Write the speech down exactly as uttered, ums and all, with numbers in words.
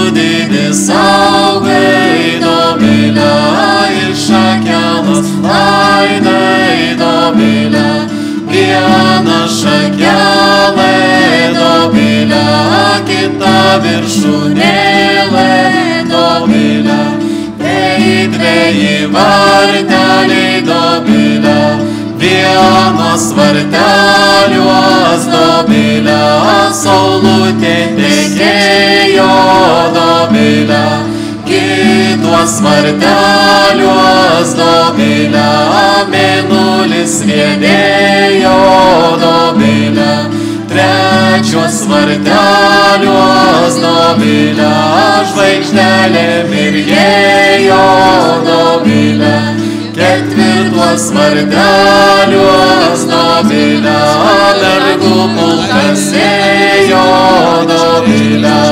didis augai, Domile, ir šakelas laidai, Domile, viena šakelė, Domile, kita viršūnėlė, Domile, tai dveji varteliai, Domile, vienas varteliuos, Domile, saulutė tekėjo, Domile, kitos varteliuos, Domile, mėnulis riedėjo, Domile, trečios varteliuos, Domile, žvaigždelė mirgėjo, Domile, ketvirtuos varteliuos, Domile, vergų pulkas ėjo, Domile,